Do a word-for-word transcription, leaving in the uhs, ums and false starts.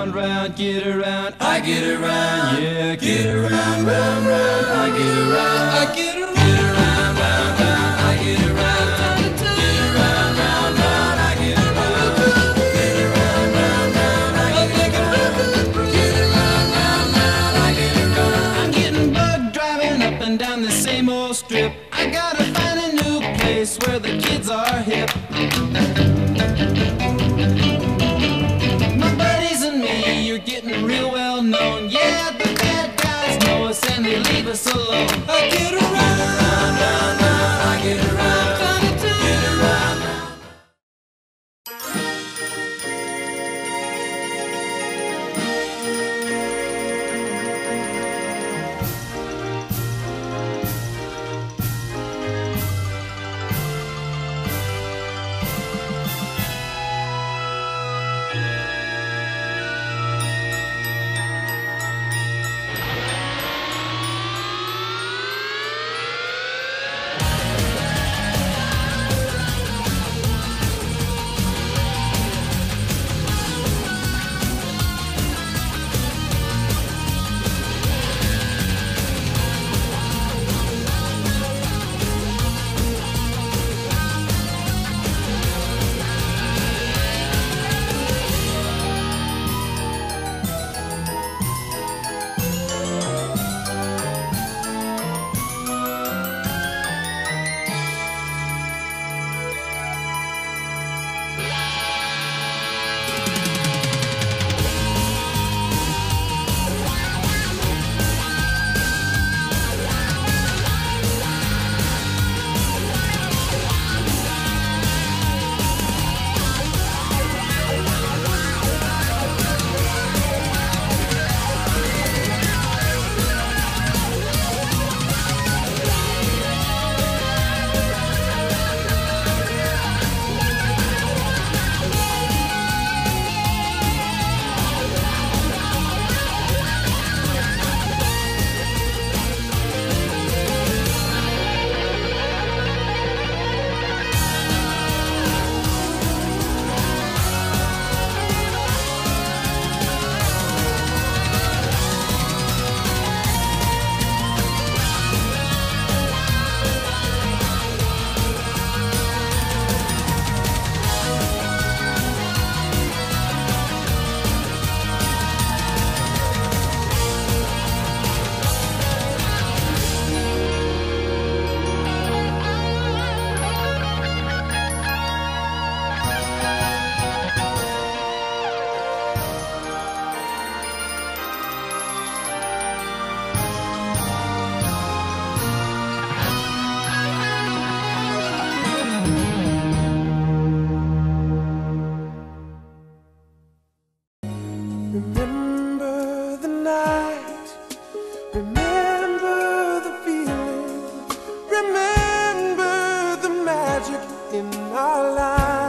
around, round, get around, I get around, yeah, get around, round, round, I get around, I get around, get around, round, round, I get around, get around, round, round, I get around, get around, round, round, I get around, get around, round, round, I get around. I'm getting bugged driving up and down the same old strip. I gotta find a new place where the kids are hip. You're getting real well known. Yeah, the bad guys know us and they leave us alone. I get around, round, round, round, I get around, get around, round. Remember the night, remember the feeling, remember the magic in our lives.